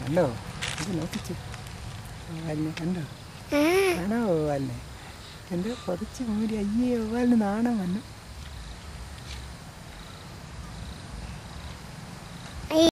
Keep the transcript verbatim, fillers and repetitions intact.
കണ്ടോ ഇത് നോക്കിച്ചു ഓവാലിനെ കണ്ടോ ആണോ ഓവാലിനെ എൻ്റെ പൊതിച്ച് മൂടി അയ്യേ ഓവാലിന് നാണം വന്നു